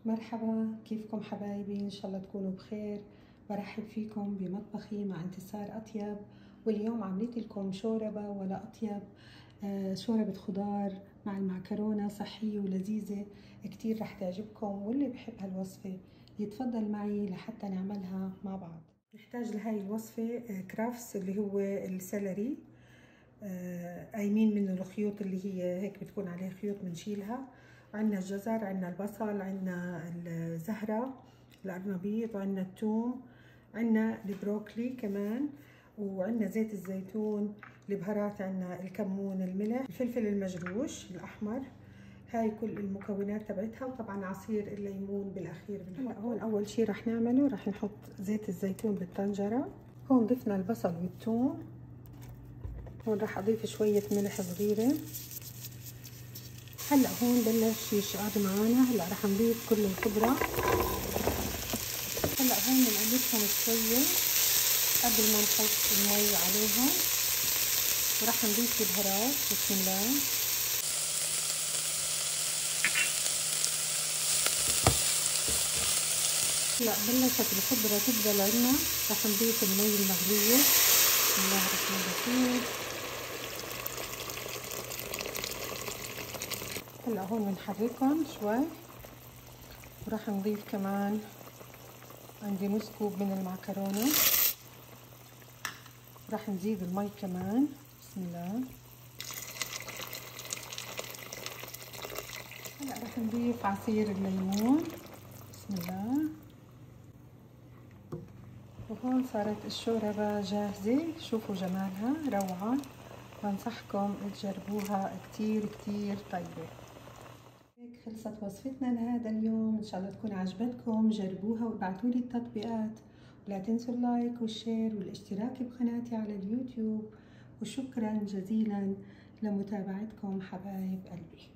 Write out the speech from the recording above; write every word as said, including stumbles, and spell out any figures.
مرحبا، كيفكم حبايبي؟ ان شاء الله تكونوا بخير. برحب فيكم بمطبخي مع انتصار اطيب، واليوم عملت لكم شوربه ولا اطيب. آه شوربه خضار مع المعكرونه، صحيه ولذيذه كتير، رح تعجبكم، واللي بحب هالوصفه يتفضل معي لحتى نعملها مع بعض. نحتاج لهاي الوصفه آه كرافس اللي هو السلري، آه قايمين منه الخيوط اللي هي هيك بتكون عليه خيوط بنشيلها. عندنا الجزر، عندنا البصل، عندنا الزهرة، القرنبيط، وعندنا الثوم، عندنا البروكلي كمان، وعندنا زيت الزيتون، البهارات عندنا الكمون، الملح، الفلفل المجروش الأحمر. هاي كل المكونات تبعتها، وطبعا عصير الليمون بالاخير. هلا هون اول شي رح نعمله رح نحط زيت الزيتون بالطنجرة. هون ضفنا البصل والثوم. هون رح اضيف شوية ملح صغيرة. هلا هون بلش يشقر معنا. هلا رح نضيف كل الخضرة. هلا هون بنقلبهم شوية قبل ما نحط المي عليهم، ورح نضيف البهارات. بسم الله. هلا بلشت الخضرة تدبل عنا، رح نضيف المي المغلية. بسم الله الرحمن الرحيم. هلا هون بنحركهم شوي، وراح نضيف كمان عندي نص كوب من المعكرونة. راح نزيد المي كمان. بسم الله. هلا راح نضيف عصير الليمون. بسم الله. وهون صارت الشوربة جاهزة. شوفوا جمالها، روعة. بنصحكم تجربوها، كتير كتير طيبة. هيك خلصت وصفتنا لهذا اليوم. ان شاء الله تكون عجبتكم. جربوها وابعتوا لي التطبيقات، ولا تنسوا اللايك والشير والاشتراك بقناتي على اليوتيوب. وشكرا جزيلا لمتابعتكم حبايب قلبي.